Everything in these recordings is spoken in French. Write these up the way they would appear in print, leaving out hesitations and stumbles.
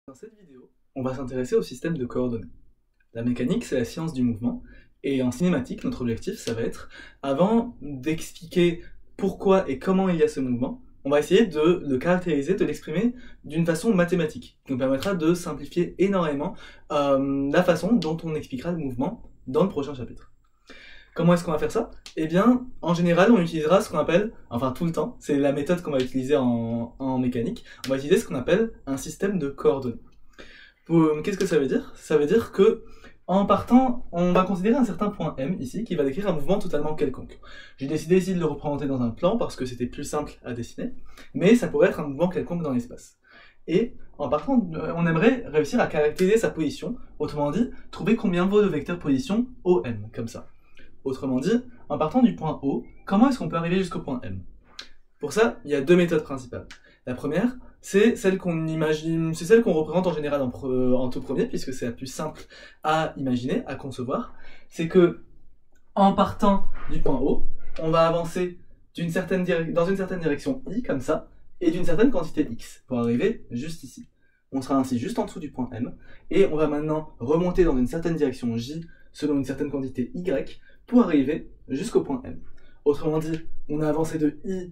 Dans cette vidéo, on va s'intéresser au système de coordonnées. La mécanique, c'est la science du mouvement, et en cinématique, notre objectif, ça va être, avant d'expliquer pourquoi et comment il y a ce mouvement, on va essayer de le caractériser, de l'exprimer d'une façon mathématique, qui nous permettra de simplifier énormément la façon dont on expliquera le mouvement dans le prochain chapitre. Comment est-ce qu'on va faire ça? Eh bien, en général, on utilisera ce qu'on appelle, enfin tout le temps, c'est la méthode qu'on va utiliser en mécanique, on va utiliser ce qu'on appelle un système de coordonnées. Qu'est-ce que ça veut dire? Ça veut dire que, en partant, on va considérer un certain point M, ici, qui va décrire un mouvement totalement quelconque. J'ai décidé ici de le représenter dans un plan, parce que c'était plus simple à dessiner, mais ça pourrait être un mouvement quelconque dans l'espace. Et, en partant, on aimerait réussir à caractériser sa position, autrement dit, trouver combien vaut le vecteur position OM, comme ça. Autrement dit, en partant du point O, comment est-ce qu'on peut arriver jusqu'au point M? Pour ça, il y a deux méthodes principales. La première, c'est celle qu'on imagine, c'est celle qu'on représente en général en tout premier, puisque c'est la plus simple à imaginer, à concevoir. C'est que, en partant du point O, on va avancer dans une certaine direction I, comme ça, et d'une certaine quantité X, pour arriver juste ici. On sera ainsi juste en dessous du point M, et on va maintenant remonter dans une certaine direction J, selon une certaine quantité Y, pour arriver jusqu'au point M. Autrement dit, on a avancé de I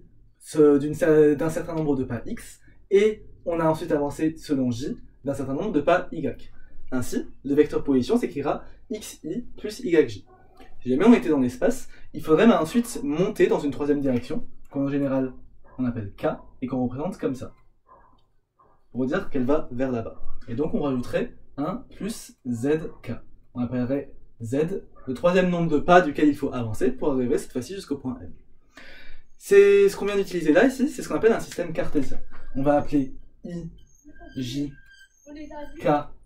d'un certain nombre de pas X, et on a ensuite avancé selon J d'un certain nombre de pas Y. Ainsi, le vecteur position s'écrira XI plus YJ. Si jamais on était dans l'espace, il faudrait ensuite monter dans une troisième direction, qu'en général on appelle K, et qu'on représente comme ça, pour dire qu'elle va vers là-bas. Et donc on rajouterait 1 plus ZK. On appellerait Z le troisième nombre de pas duquel il faut avancer pour arriver cette fois-ci jusqu'au point M. C'est ce qu'on vient d'utiliser là, ici, c'est ce qu'on appelle un système cartésien. On va appeler I, J, K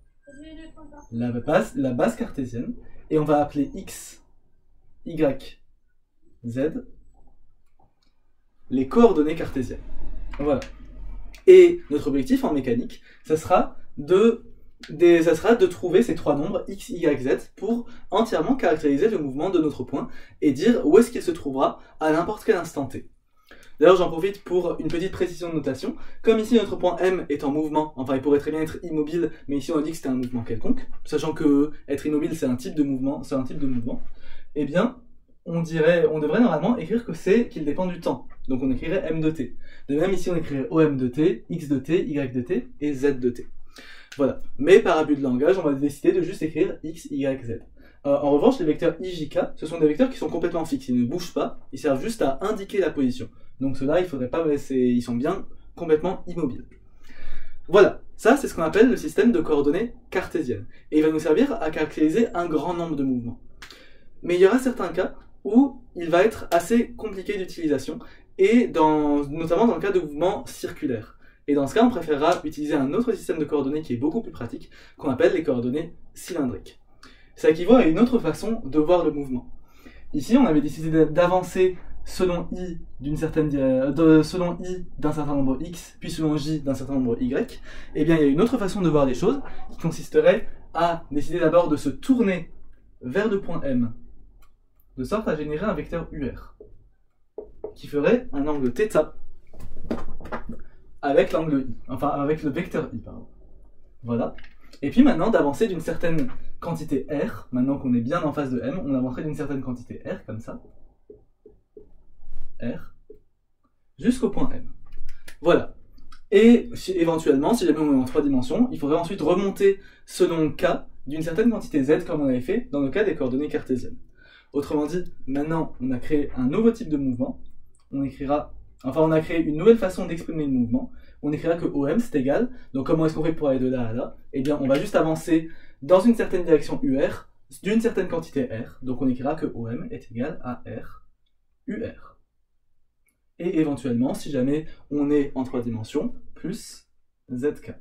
la base cartésienne, et on va appeler X, Y, Z les coordonnées cartésiennes. Voilà. Et notre objectif en mécanique, ça sera de trouver ces trois nombres x, y, z pour entièrement caractériser le mouvement de notre point et dire où est-ce qu'il se trouvera à n'importe quel instant t. D'ailleurs, j'en profite pour une petite précision de notation. Comme ici notre point M est en mouvement, enfin il pourrait très bien être immobile, mais ici on a dit que c'était un mouvement quelconque, sachant que être immobile c'est un type de mouvement, eh bien on devrait normalement écrire que c'est qu'il dépend du temps. Donc on écrirait M de t. De même ici on écrirait OM de t, X de t, Y de t et Z de t. Voilà. Mais par abus de langage, on va décider de juste écrire X, Y, Z. En revanche, les vecteurs I, J, K, ce sont des vecteurs qui sont complètement fixes. Ils ne bougent pas, ils servent juste à indiquer la position. Donc ceux-là, il faudrait pas ils sont bien complètement immobiles. Voilà. Ça, c'est ce qu'on appelle le système de coordonnées cartésiennes. Et il va nous servir à caractériser un grand nombre de mouvements. Mais il y aura certains cas où il va être assez compliqué d'utilisation, et notamment dans le cas de mouvements circulaires. Et dans ce cas, on préférera utiliser un autre système de coordonnées qui est beaucoup plus pratique, qu'on appelle les coordonnées cylindriques. Ça équivaut à une autre façon de voir le mouvement. Ici, on avait décidé d'avancer selon I d'un certain nombre X, puis selon J d'un certain nombre Y. Eh bien, il y a une autre façon de voir les choses, qui consisterait à décider d'abord de se tourner vers le point M, de sorte à générer un vecteur UR, qui ferait un angle θ, avec l'angle I, enfin avec le vecteur I, pardon. Voilà. Et puis maintenant, d'avancer d'une certaine quantité R, maintenant qu'on est bien en face de M, on avancerait d'une certaine quantité R, comme ça, R, jusqu'au point M. Voilà. Et éventuellement, si jamais on est en 3 dimensions, il faudrait ensuite remonter selon K d'une certaine quantité Z, comme on avait fait dans le cas des coordonnées cartésiennes. Autrement dit, maintenant, on a créé un nouveau type de mouvement, on a créé une nouvelle façon d'exprimer le mouvement. On écrira que OM c'est égal. Donc comment est-ce qu'on fait pour aller de là à là? Eh bien on va juste avancer dans une certaine direction UR d'une certaine quantité R. Donc on écrira que OM est égal à R UR. Et éventuellement, si jamais on est en 3 dimensions, plus ZK.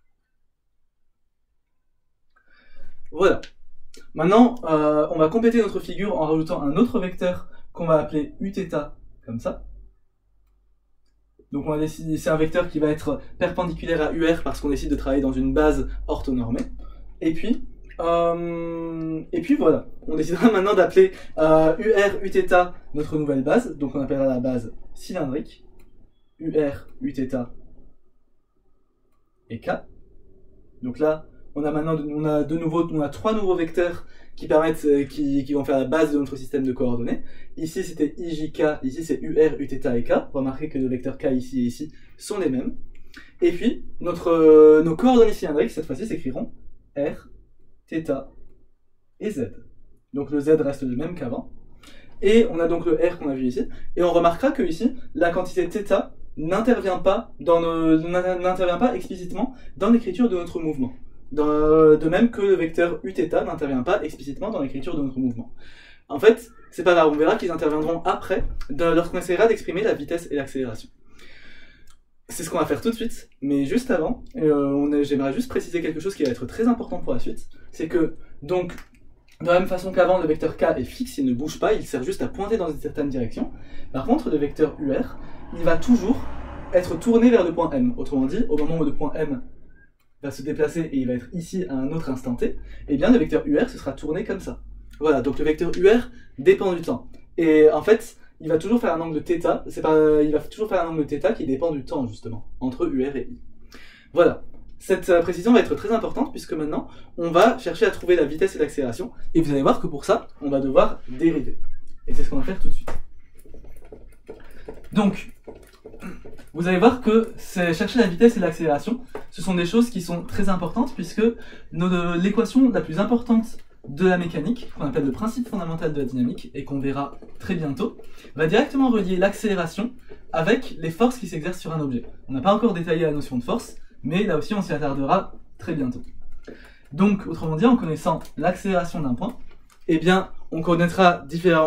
Voilà. Maintenant, on va compléter notre figure en rajoutant un autre vecteur qu'on va appeler Uθ, comme ça. Donc on a décidé, c'est un vecteur qui va être perpendiculaire à UR parce qu'on décide de travailler dans une base orthonormée. Et puis voilà, on décidera maintenant d'appeler UR Uθ notre nouvelle base, donc on appellera la base cylindrique, UR Uθ et K. Donc là, on a trois nouveaux vecteurs qui permettent, qui vont faire la base de notre système de coordonnées. Ici, c'était IJK, ici c'est UR, Uθ et K. Remarquez que les vecteurs K ici et ici sont les mêmes. Et puis, nos coordonnées cylindriques, cette fois-ci, s'écriront R, θ et Z. Donc le Z reste le même qu'avant. Et on a donc le R qu'on a vu ici. Et on remarquera que ici, la quantité θ n'intervient pas explicitement dans l'écriture de notre mouvement. De même que le vecteur Uθ n'intervient pas explicitement dans l'écriture de notre mouvement. En fait, c'est pas grave, on verra qu'ils interviendront après, lorsqu'on essaiera d'exprimer la vitesse et l'accélération. C'est ce qu'on va faire tout de suite, mais juste avant, j'aimerais juste préciser quelque chose qui va être très important pour la suite. C'est que, donc, de la même façon qu'avant, le vecteur K est fixe, il ne bouge pas, il sert juste à pointer dans une certaine direction. Par contre, le vecteur UR, il va toujours être tourné vers le point M. Autrement dit, au moment où le point M va se déplacer et il va être ici à un autre instant T, eh bien le vecteur UR se sera tourné comme ça. Voilà, donc le vecteur UR dépend du temps. Et en fait, il va toujours faire un angle θ, il va toujours faire un angle θ qui dépend du temps justement, entre UR et I. Voilà. Cette précision va être très importante puisque maintenant, on va chercher à trouver la vitesse et l'accélération. Et vous allez voir que pour ça, on va devoir dériver. Et c'est ce qu'on va faire tout de suite. Donc, vous allez voir que chercher la vitesse et l'accélération, ce sont des choses qui sont très importantes puisque l'équation la plus importante de la mécanique, qu'on appelle le principe fondamental de la dynamique et qu'on verra très bientôt, va directement relier l'accélération avec les forces qui s'exercent sur un objet. On n'a pas encore détaillé la notion de force, mais là aussi on s'y attardera très bientôt. Donc, autrement dit, en connaissant l'accélération d'un point, eh bien, on connaîtra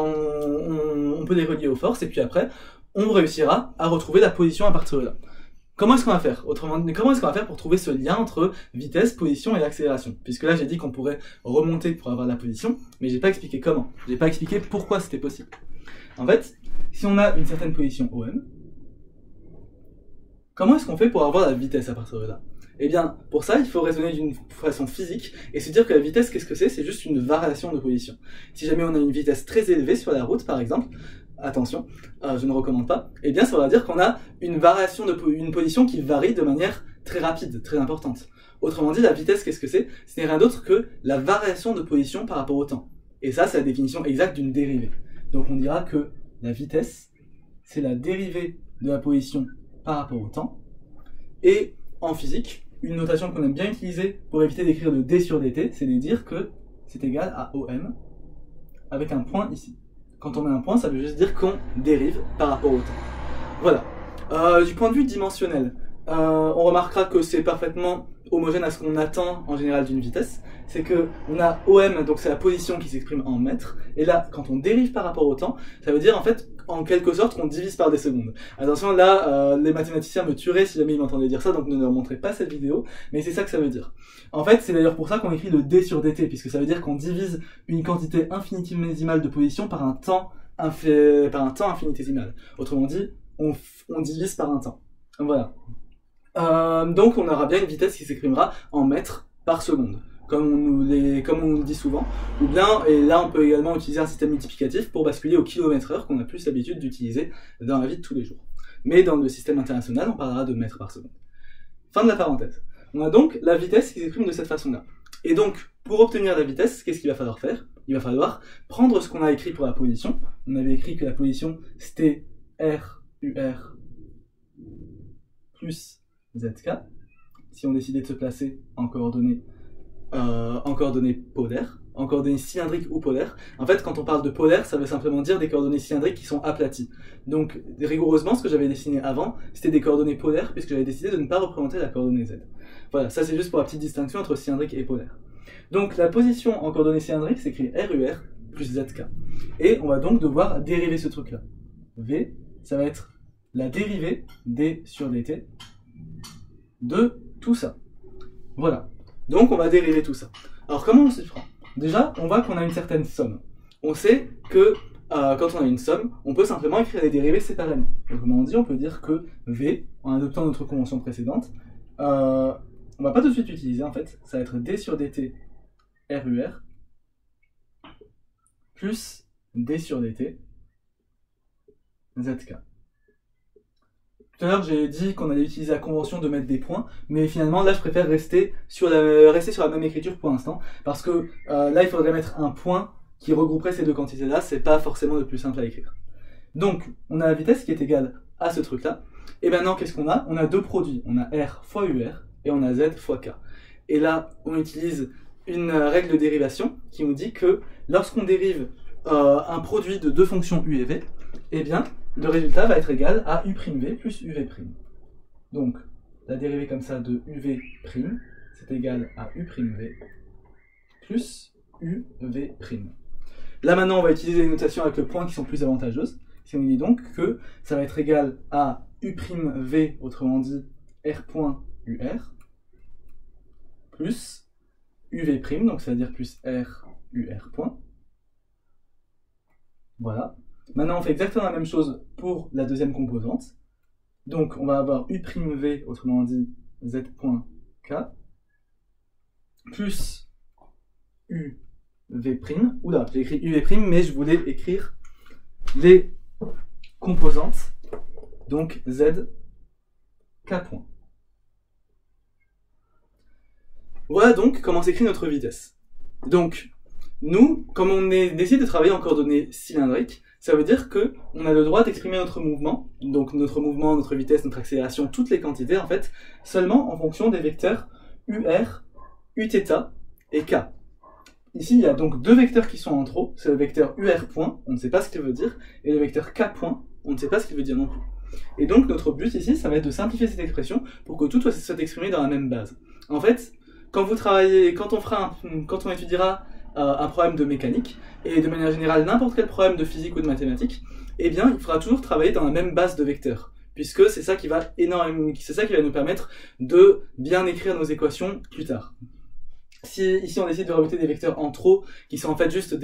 on peut les relier aux forces, et puis après, on réussira à retrouver la position à partir de là. Comment est-ce qu'on va faire? Autrement dit, comment est-ce qu'on va faire pour trouver ce lien entre vitesse, position et accélération? Puisque là, j'ai dit qu'on pourrait remonter pour avoir la position, mais j'ai pas expliqué comment. J'ai pas expliqué pourquoi c'était possible. En fait, si on a une certaine position OM, comment est-ce qu'on fait pour avoir la vitesse à partir de là? Eh bien, pour ça, il faut raisonner d'une façon physique et se dire que la vitesse, qu'est-ce que c'est? C'est juste une variation de position. Si jamais on a une vitesse très élevée sur la route, par exemple, attention, je ne recommande pas, eh bien ça va dire qu'on a une variation une position qui varie de manière très rapide, très importante. Autrement dit, la vitesse, qu'est-ce que c'est? Ce n'est rien d'autre que la variation de position par rapport au temps. Et ça, c'est la définition exacte d'une dérivée. Donc on dira que la vitesse, c'est la dérivée de la position par rapport au temps. Et en physique, une notation qu'on aime bien utiliser pour éviter d'écrire le d sur dt, c'est de dire que c'est égal à OM avec un point ici. Quand on met un point, ça veut juste dire qu'on dérive par rapport au temps. Voilà. Du point de vue dimensionnel, on remarquera que c'est parfaitement homogène à ce qu'on attend en général d'une vitesse. C'est que on a OM, donc c'est la position qui s'exprime en mètres. Et là, quand on dérive par rapport au temps, ça veut dire en fait, en quelque sorte, qu'on divise par des secondes. Attention, là, les mathématiciens me tueraient si jamais ils m'entendaient dire ça, donc ne leur montrez pas cette vidéo. Mais c'est ça que ça veut dire. En fait, c'est d'ailleurs pour ça qu'on écrit le d sur dt, puisque ça veut dire qu'on divise une quantité infinitésimale de position par un temps infinitésimal. Autrement dit, on divise par un temps. Voilà. Donc on aura bien une vitesse qui s'exprimera en mètres par seconde, comme on nous le dit souvent. Ou bien, et là on peut également utiliser un système multiplicatif pour basculer au kilomètre-heure qu'on a plus l'habitude d'utiliser dans la vie de tous les jours. Mais dans le système international, on parlera de mètres par seconde. Fin de la parenthèse. On a donc la vitesse qui s'exprime de cette façon-là. Et donc, pour obtenir la vitesse, qu'est-ce qu'il va falloir faire? Il va falloir prendre ce qu'on a écrit pour la position. On avait écrit que la position c'était R, UR plus ZK. Si on décidait de se placer en coordonnées polaires, en coordonnées cylindriques ou polaires. En fait, quand on parle de polaire, ça veut simplement dire des coordonnées cylindriques qui sont aplaties. Donc, rigoureusement, ce que j'avais dessiné avant, c'était des coordonnées polaires, puisque j'avais décidé de ne pas représenter la coordonnée Z. Voilà, ça c'est juste pour la petite distinction entre cylindrique et polaire. Donc, la position en coordonnées cylindriques s'écrit RUR plus ZK. Et on va donc devoir dériver ce truc-là. V, ça va être la dérivée d sur dt de tout ça. Voilà. Donc, on va dériver tout ça. Alors, comment on s'y prend? Déjà, on voit qu'on a une certaine somme. On sait que quand on a une somme, on peut simplement écrire les dérivées séparément. Autrement dit, on peut dire que V, en adoptant notre convention précédente, on va pas tout de suite utiliser en fait, ça va être d sur dt RUR plus d sur dt ZK. Tout à l'heure, j'ai dit qu'on allait utiliser la convention de mettre des points, mais finalement, là, je préfère rester sur la même écriture pour l'instant, parce que là, il faudrait mettre un point qui regrouperait ces deux quantités-là, c'est pas forcément le plus simple à écrire. Donc, on a la vitesse qui est égale à ce truc-là, et maintenant, qu'est-ce qu'on a? On a deux produits, on a R fois UR, et on a Z fois K. Et là, on utilise une règle de dérivation qui nous dit que lorsqu'on dérive un produit de deux fonctions U et V, eh bien, le résultat va être égal à U' V plus UV'. Donc, la dérivée comme ça de UV', c'est égal à U' V plus UV'. Là maintenant, on va utiliser les notations avec le point qui sont plus avantageuses. Si on dit donc que ça va être égal à U' V, autrement dit R.UR, plus UV', donc ça veut dire plus RUR. Voilà. Maintenant, on fait exactement la même chose pour la deuxième composante. Donc, on va avoir U', autrement dit Z.K, plus UV'. Oula, j'ai écrit UV', mais je voulais écrire les composantes. Donc, Z, K. Voilà donc comment s'écrit notre vitesse. Donc, nous, comme on décide de travailler en coordonnées cylindriques, ça veut dire que on a le droit d'exprimer notre mouvement, donc notre mouvement, notre vitesse, notre accélération, toutes les quantités en fait, seulement en fonction des vecteurs UR, Uθ et K. Ici, il y a donc deux vecteurs qui sont en trop, c'est le vecteur UR point, on ne sait pas ce qu'il veut dire, et le vecteur K point, on ne sait pas ce qu'il veut dire non plus. Et donc notre but ici, ça va être de simplifier cette expression pour que tout soit exprimé dans la même base. En fait, quand vous travaillez, quand on étudiera un problème de mécanique, et de manière générale n'importe quel problème de physique ou de mathématiques, eh bien il faudra toujours travailler dans la même base de vecteurs, puisque c'est ça qui va nous permettre de bien écrire nos équations plus tard. Si ici on décide de rajouter des vecteurs en trop, qui sont en fait juste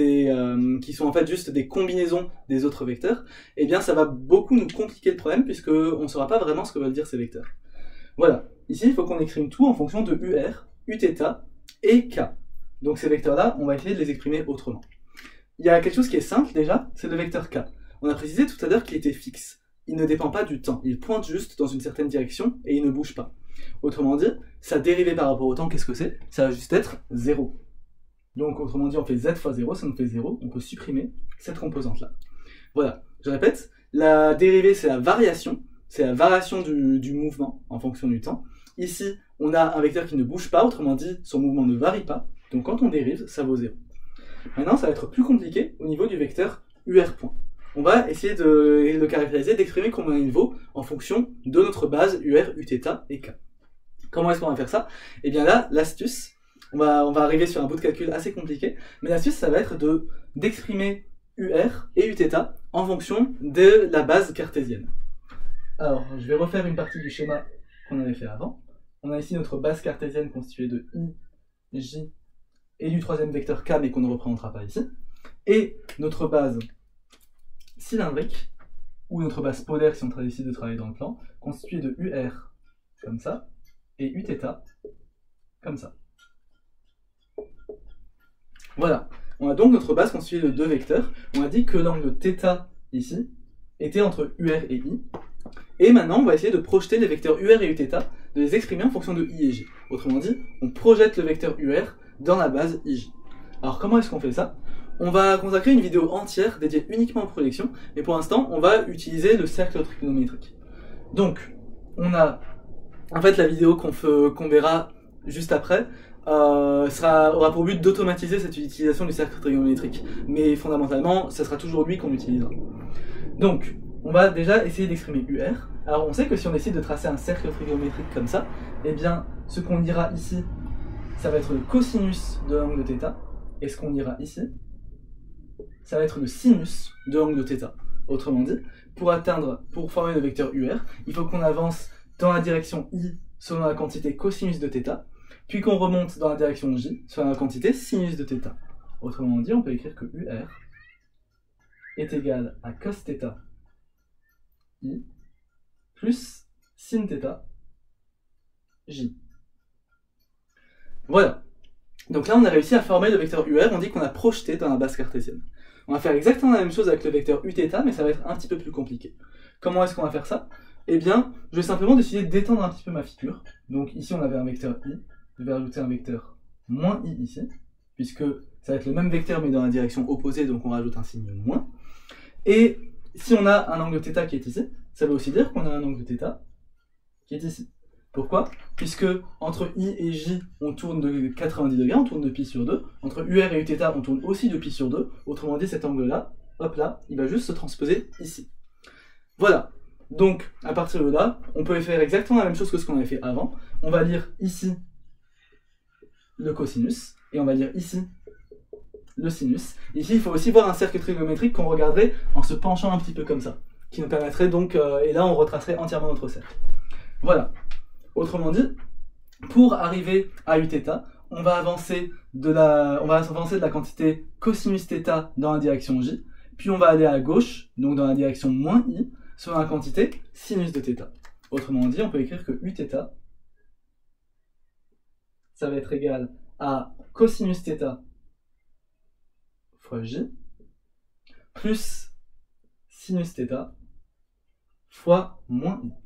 des combinaisons des autres vecteurs, eh bien ça va beaucoup nous compliquer le problème, puisque on ne saura pas vraiment ce que veulent dire ces vecteurs. Voilà, ici il faut qu'on exprime tout en fonction de UR, Uθ et K. Donc ces vecteurs-là, on va essayer de les exprimer autrement. Il y a quelque chose qui est simple déjà, c'est le vecteur K. On a précisé tout à l'heure qu'il était fixe. Il ne dépend pas du temps, il pointe juste dans une certaine direction et il ne bouge pas. Autrement dit, sa dérivée par rapport au temps, qu'est-ce que c'est? Ça va juste être 0. Donc autrement dit, on fait z fois 0, ça nous fait 0, on peut supprimer cette composante-là. Voilà, je répète, la dérivée c'est la variation du mouvement en fonction du temps. Ici, on a un vecteur qui ne bouge pas, autrement dit, son mouvement ne varie pas. Donc quand on dérive, ça vaut 0. Maintenant, ça va être plus compliqué au niveau du vecteur UR point. On va essayer de le caractériser, d'exprimer combien il vaut en fonction de notre base UR, Uθ et K. Comment est-ce qu'on va faire ça? Eh bien là, l'astuce, on va arriver sur un bout de calcul assez compliqué, mais l'astuce, ça va être d'exprimer UR et Uθ en fonction de la base cartésienne. Alors, je vais refaire une partie du schéma qu'on avait fait avant. On a ici notre base cartésienne constituée de I, J, et du troisième vecteur K, mais qu'on ne représentera pas ici, et notre base cylindrique, ou notre base polaire si on décide de travailler dans le plan, constituée de UR, comme ça, et Uθ, comme ça. Voilà, on a donc notre base constituée de deux vecteurs, on a dit que l'angle θ, ici, était entre UR et I, et maintenant on va essayer de projeter les vecteurs UR et Uθ, de les exprimer en fonction de I et J. Autrement dit, on projette le vecteur UR dans la base IJ. Alors comment est-ce qu'on fait ça? On va consacrer une vidéo entière dédiée uniquement aux projections, mais pour l'instant on va utiliser le cercle trigonométrique. Donc, on a, en fait la vidéo qu'on verra juste après, aura pour but d'automatiser cette utilisation du cercle trigonométrique, mais fondamentalement, ça sera toujours lui qu'on utilisera. Donc, on va déjà essayer d'exprimer UR. Alors on sait que si on décide de tracer un cercle trigonométrique comme ça, eh bien, ce qu'on dira ici, ça va être le cosinus de l'angle de θ, et ce qu'on ira ici, ça va être le sinus de l'angle de θ. Autrement dit, pour former le vecteur UR, il faut qu'on avance dans la direction I selon la quantité cosinus de θ, puis qu'on remonte dans la direction J selon la quantité sinus de θ. Autrement dit, on peut écrire que UR est égal à cos θ I plus sin θ J. Voilà. Donc là, on a réussi à former le vecteur UR, on dit qu'on a projeté dans la base cartésienne. On va faire exactement la même chose avec le vecteur Uθ, mais ça va être un petit peu plus compliqué. Comment est-ce qu'on va faire ça? eh bien, je vais simplement décider d'étendre un petit peu ma figure. Donc ici, on avait un vecteur i, je vais rajouter un vecteur moins i ici, puisque ça va être le même vecteur mais dans la direction opposée, donc on rajoute un signe moins. Et si on a un angle θ qui est ici, ça veut aussi dire qu'on a un angle θ qui est ici. Pourquoi? Puisque entre i et j, on tourne de 90 degrés, on tourne de pi sur 2. Entre UR et Uθ, on tourne aussi de pi sur 2. Autrement dit, cet angle-là, hop là, il va juste se transposer ici. Voilà. Donc, à partir de là, on peut faire exactement la même chose que ce qu'on avait fait avant. On va lire ici le cosinus, et on va lire ici le sinus. Ici, il faut aussi voir un cercle trigonométrique qu'on regarderait en se penchant un petit peu comme ça, qui nous permettrait donc, et là on retracerait entièrement notre cercle. Voilà. Autrement dit, pour arriver à Uθ, on va avancer de la quantité cosinus θ dans la direction j, puis on va aller à gauche, donc dans la direction moins i, sur la quantité sinus de θ. Autrement dit, on peut écrire que Uθ, ça va être égal à cosinus θ fois j, plus sinus θ fois moins i.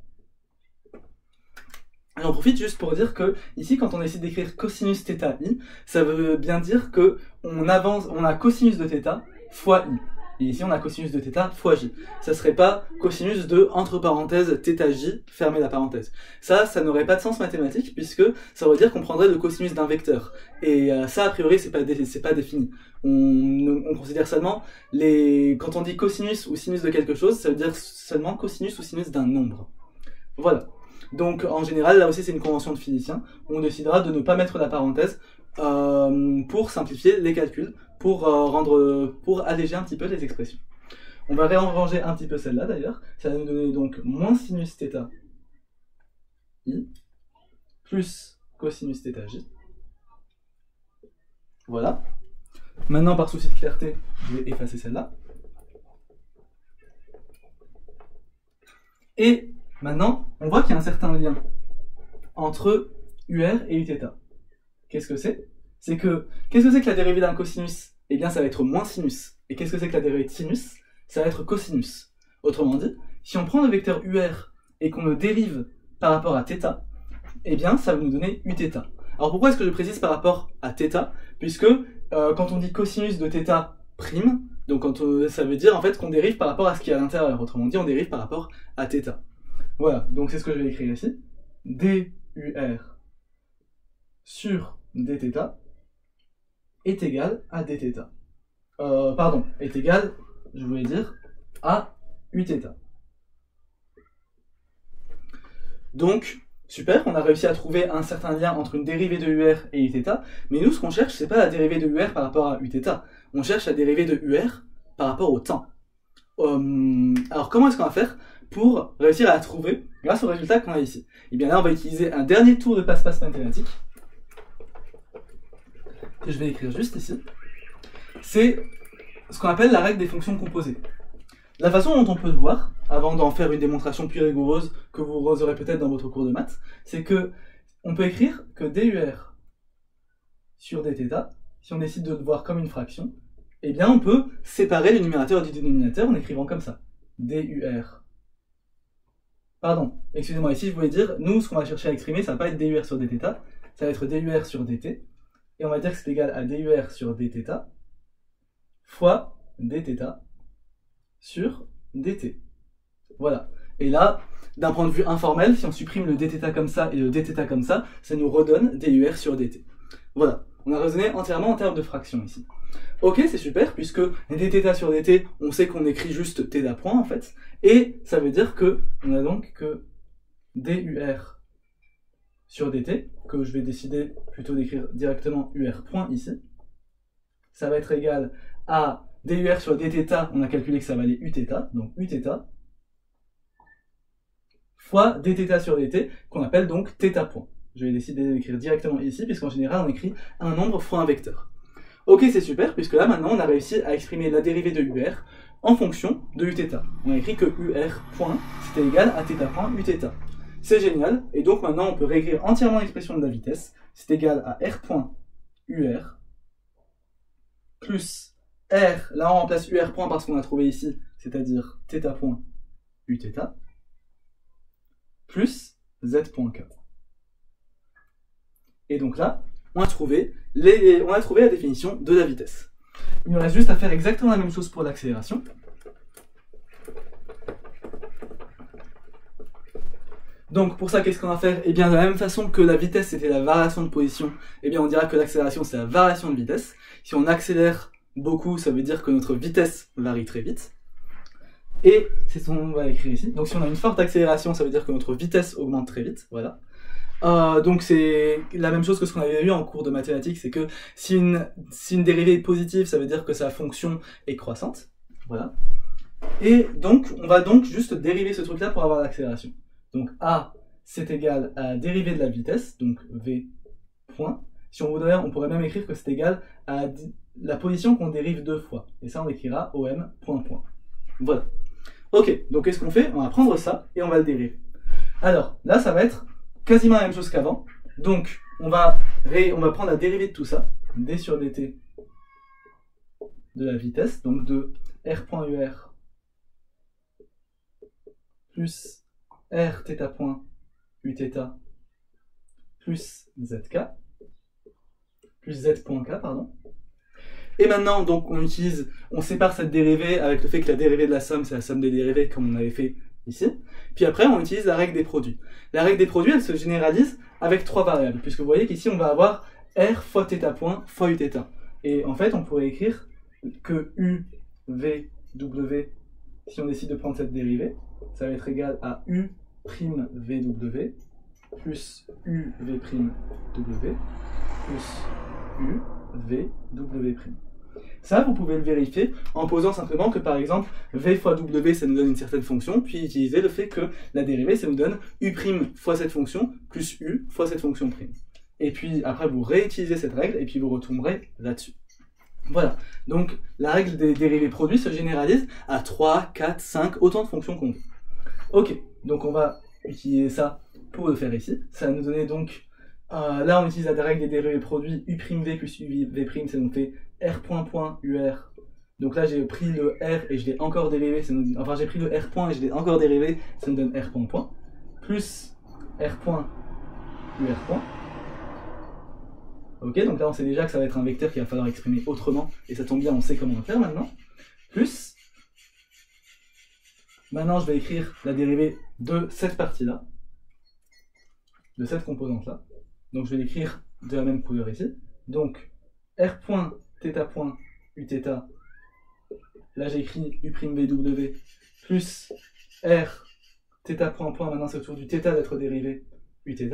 Et on profite juste pour dire que, ici, quand on décide d'écrire cosinus θ i, ça veut bien dire que on a cosinus de θ fois i. Et ici, on a cosinus de θ fois j. Ça serait pas cosinus de, entre parenthèses, θj, fermez la parenthèse. Ça n'aurait pas de sens mathématique, puisque ça veut dire qu'on prendrait le cosinus d'un vecteur. Et ça, a priori, c'est pas défini. On considère seulement quand on dit cosinus ou sinus de quelque chose, ça veut dire seulement cosinus ou sinus d'un nombre. Voilà. Donc, en général, là aussi, c'est une convention de physicien. On décidera de ne pas mettre la parenthèse pour simplifier les calculs, pour alléger un petit peu les expressions. On va réarranger un petit peu celle-là, d'ailleurs. Ça va nous donner donc moins sinus θ i plus cosinus θj. Voilà. Maintenant, par souci de clarté, je vais effacer celle-là. Et maintenant, on voit qu'il y a un certain lien entre UR et Uθ. Qu'est-ce que c'est? Qu'est-ce que c'est que la dérivée d'un cosinus? Eh bien, ça va être moins sinus. Et qu'est-ce que c'est que la dérivée de sinus? Ça va être cosinus. Autrement dit, si on prend le vecteur UR et qu'on le dérive par rapport à θ, eh bien, ça va nous donner Uθ. Alors pourquoi est-ce que je précise par rapport à θ? Puisque quand on dit cosinus de θ prime, donc ça veut dire en fait qu'on dérive par rapport à ce qui est à l'intérieur. Autrement dit, on dérive par rapport à θ. Voilà, donc c'est ce que je vais écrire ici. DUR sur dθ est égal à dθ. Est égal, je voulais dire, à Uθ. Donc, super, on a réussi à trouver un certain lien entre une dérivée de UR et Uθ, mais nous, ce qu'on cherche, c'est pas la dérivée de UR par rapport à Uθ, on cherche la dérivée de UR par rapport au temps. Alors, comment est-ce qu'on va faire pour réussir à la trouver grâce au résultat qu'on a ici? Et bien là, on va utiliser un dernier tour de passe-passe mathématique, que je vais écrire juste ici. C'est ce qu'on appelle la règle des fonctions composées. La façon dont on peut le voir, avant d'en faire une démonstration plus rigoureuse que vous aurez peut-être dans votre cours de maths, c'est que on peut écrire que DUR sur dθ, si on décide de le voir comme une fraction, eh bien on peut séparer le numérateur du dénominateur en écrivant comme ça. DUR. Pardon, excusez-moi, ici je voulais dire, nous ce qu'on va chercher à exprimer, ça va pas être DUR sur dθ, ça va être DUR sur dt, et on va dire que c'est égal à DUR sur dθ fois dθ sur dt. Voilà. Et là, d'un point de vue informel, si on supprime le dθ comme ça et le dθ comme ça nous redonne DUR sur dt. Voilà. On a raisonné entièrement en termes de fractions ici. Ok, c'est super, puisque dθ sur dt, on sait qu'on écrit juste θ point en fait, et ça veut dire que on a donc que DUR sur dt, que je vais décider plutôt d'écrire directement UR point ici, ça va être égal à DUR sur dθ, on a calculé que ça valait Uθ, donc Uθ, fois dθ sur dt, qu'on appelle donc θ point. Je vais décider d'écrire directement ici, puisqu'en général on écrit un nombre fois un vecteur. Ok, c'est super, puisque là maintenant on a réussi à exprimer la dérivée de UR en fonction de Uθ. On a écrit que UR point, c'était égal à θ point Uθ. C'est génial, et donc maintenant on peut réécrire entièrement l'expression de la vitesse, c'est égal à R point UR, plus R, là on remplace UR point parce qu'on a trouvé ici, c'est-à-dire θ point Uθ, plus z.k. Et donc là, on a trouvé la définition de la vitesse. Il nous reste juste à faire exactement la même chose pour l'accélération. Donc pour ça, qu'est-ce qu'on va faire? Eh bien, de la même façon que la vitesse c'était la variation de position, eh bien on dira que l'accélération c'est la variation de vitesse. Si on accélère beaucoup, ça veut dire que notre vitesse varie très vite. Et c'est ce qu'on va écrire ici. Donc si on a une forte accélération, ça veut dire que notre vitesse augmente très vite, voilà. Donc c'est la même chose que ce qu'on avait vu en cours de mathématiques, c'est que si une dérivée est positive, ça veut dire que sa fonction est croissante, voilà. Et donc on va donc juste dériver ce truc-là pour avoir l'accélération. Donc A, c'est égal à la dérivée de la vitesse, donc V point. Si on voudrait, on pourrait même écrire que c'est égal à la position qu'on dérive 2 fois. Et ça, on écrira OM point point. Voilà. Ok, donc qu'est-ce qu'on fait? On va prendre ça et on va le dériver. Alors, là, ça va être quasiment la même chose qu'avant. Donc, on va prendre la dérivée de tout ça. D sur dt de la vitesse, donc de R.UR plus R θ point Uθ plus ZK plus Z.K, pardon. Et maintenant, donc, on sépare cette dérivée avec le fait que la dérivée de la somme, c'est la somme des dérivées, comme on avait fait ici. Puis après, on utilise la règle des produits. La règle des produits, elle se généralise avec 3 variables, puisque vous voyez qu'ici, on va avoir R fois θ point fois Uθ. Et en fait, on pourrait écrire que U, V, W, si on décide de prendre cette dérivée, ça va être égal à U prime VW plus UV prime W plus UVW prime. Ça, vous pouvez le vérifier en posant simplement que, par exemple, V fois W, ça nous donne une certaine fonction, puis utiliser le fait que la dérivée, ça nous donne U' fois cette fonction, plus U fois cette fonction prime. Et puis, après, vous réutilisez cette règle, et puis vous retournerez là-dessus. Voilà. Donc, la règle des dérivés produits se généralise à 3, 4, 5, autant de fonctions qu'on veut. Ok. Donc, on va utiliser ça pour le faire ici. Ça va nous donner donc... là, on utilise la règle des dérivés produits U' V plus UV', ça nous fait R point point UR. Donc là, j'ai pris le R et je l'ai encore dérivé. Enfin, j'ai pris le R point et je l'ai encore dérivé. Ça nous donne R point point. Plus R point UR point. Ok, donc là, on sait déjà que ça va être un vecteur qu'il va falloir exprimer autrement. Et ça tombe bien, on sait comment le faire maintenant. Plus... Maintenant, je vais écrire la dérivée de cette partie-là. De cette composante-là. Donc je vais l'écrire de la même couleur ici. Donc R point θ point Uθ, là j'ai écrit U'VW plus R θ point point, maintenant c'est autour du θ d'être dérivé Uθ.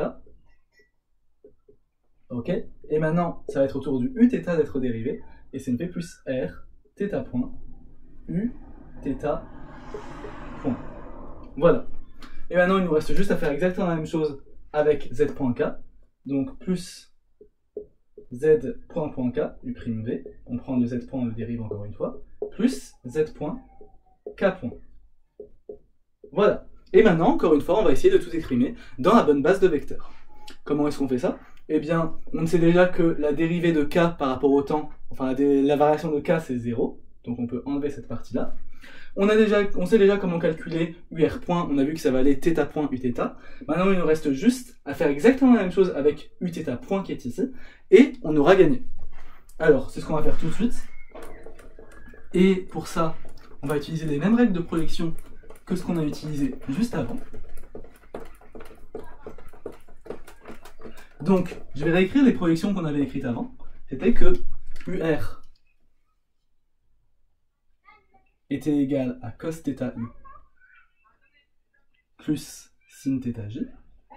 Ok, et maintenant ça va être autour du Uθ d'être dérivé, et ça me fait plus R θ point Uθ point. Voilà. Et maintenant il nous reste juste à faire exactement la même chose avec Z.K. Donc plus Z point point K, U'V, on prend le Z point, on le dérive encore une fois, plus Z point K point. Voilà. Et maintenant, encore une fois, on va essayer de tout exprimer dans la bonne base de vecteurs. Comment est-ce qu'on fait ça? Eh bien, on sait déjà que la dérivée de K par rapport au temps, enfin la variation de K c'est 0, donc on peut enlever cette partie-là. On sait déjà comment calculer UR point, on a vu que ça valait θ point Uθ. Maintenant, il nous reste juste à faire exactement la même chose avec Uθ point qui est ici, et on aura gagné. Alors, c'est ce qu'on va faire tout de suite. Et pour ça, on va utiliser les mêmes règles de projection que ce qu'on a utilisé juste avant. Donc, je vais réécrire les projections qu'on avait écrites avant. C'était que UR était égal à cos θ u plus sin θ j,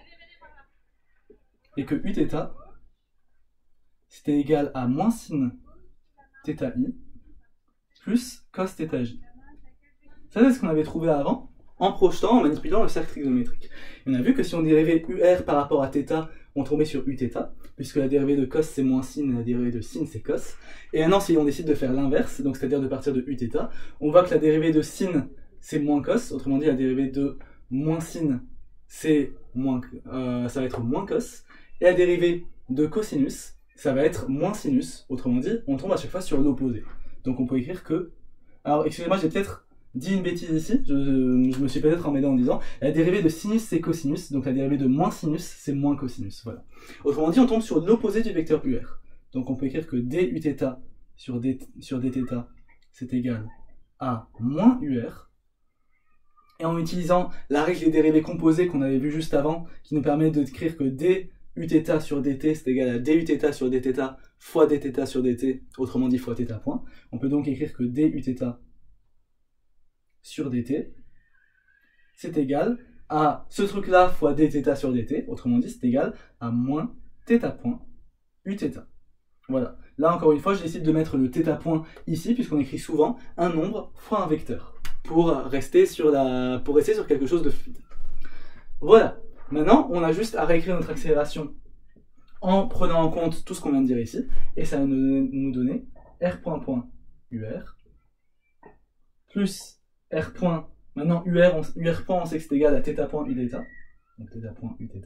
et que Uθ c'était égal à moins sin θ i plus cos θ j. Ça c'est ce qu'on avait trouvé avant en projetant, en manipulant le cercle trigonométrique. Et on a vu que si on dérivait UR par rapport à θ, on tombait sur Uθ, puisque la dérivée de cos c'est moins sin et la dérivée de sin c'est cos. Et maintenant si on décide de faire l'inverse, donc c'est-à-dire de partir de Uθ, on voit que la dérivée de sin c'est moins cos, autrement dit la dérivée de moins sin c'est ça va être moins cos, et la dérivée de cosinus ça va être moins sinus, autrement dit on tombe à chaque fois sur l'opposé. Donc on peut écrire que... Alors excusez-moi, j'ai peut-être dis une bêtise ici, je me suis peut-être emmêlé en disant, la dérivée de sinus c'est cosinus, donc la dérivée de moins sinus c'est moins cosinus, voilà. Autrement dit, on tombe sur l'opposé du vecteur UR. Donc on peut écrire que du sur dθ c'est égal à moins UR. Et en utilisant la règle des dérivées composées qu'on avait vu juste avant, qui nous permet d'écrire que duθ sur dt c'est égal à duθ sur dθ fois dθ sur dt, autrement dit fois θ point. On peut donc écrire que duθ sur dt, c'est égal à ce truc-là fois dθ sur dt, autrement dit c'est égal à moins θ point uθ. Voilà. Là encore une fois, je décide de mettre le θ point ici, puisqu'on écrit souvent un nombre fois un vecteur, pour rester sur quelque chose de fluide. Voilà. Maintenant, on a juste à réécrire notre accélération en prenant en compte tout ce qu'on vient de dire ici, et ça va nous donner r point UR plus R point, maintenant UR point on sait que c'est égal à θ point Uθ, donc θ point Uθ,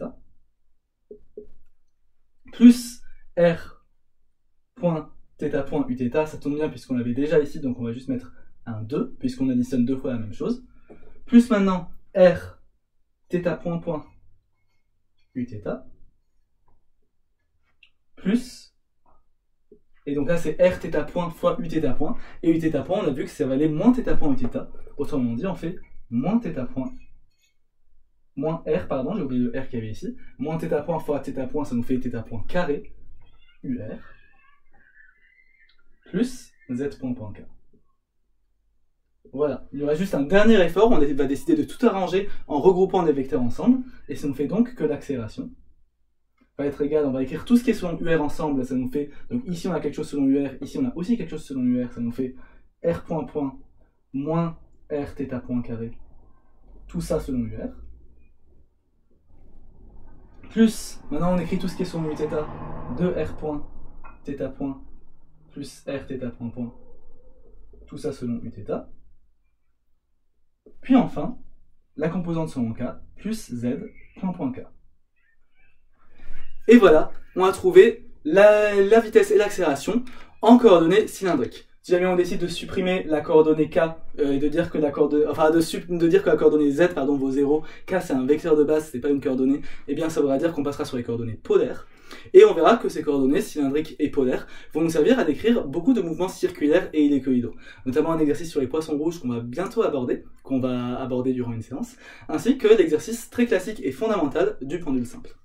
plus R point θ point Uθ, ça tombe bien puisqu'on l'avait déjà ici, donc on va juste mettre un 2, puisqu'on additionne deux fois la même chose, plus maintenant R θ point Uθ, plus, et donc là c'est R θ point fois Uθ point, et Uθ point on a vu que ça valait moins θ point Uθ, autrement dit on fait moins θ point, moins R, pardon, j'ai oublié le R qu'il y avait ici, moins θ point fois θ point, ça nous fait θ point carré, UR, plus Z point K. Voilà, il y aura juste un dernier effort, on va décider de tout arranger en regroupant les vecteurs ensemble, et ça nous fait donc que l'accélération va être égale, on va écrire tout ce qui est selon UR ensemble, ça nous fait, donc ici on a quelque chose selon UR, ici on a aussi quelque chose selon UR, ça nous fait R point moins R θ point carré, tout ça selon UR, plus, maintenant on écrit tout ce qui est selon Uθ, de R point θ point plus R θ point, tout ça selon Uθ, puis enfin, la composante selon K, plus Z point K. Et voilà, on a trouvé la vitesse et l'accélération en coordonnées cylindriques. Si jamais on décide de supprimer la coordonnée K et de dire que la coordonnée Z vaut 0, K c'est un vecteur de base, c'est pas une coordonnée, et bien ça voudra dire qu'on passera sur les coordonnées polaires. Et on verra que ces coordonnées cylindriques et polaires vont nous servir à décrire beaucoup de mouvements circulaires et hélicoïdaux, notamment un exercice sur les poissons rouges qu'on va bientôt aborder, durant une séance, ainsi que l'exercice très classique et fondamental du pendule simple.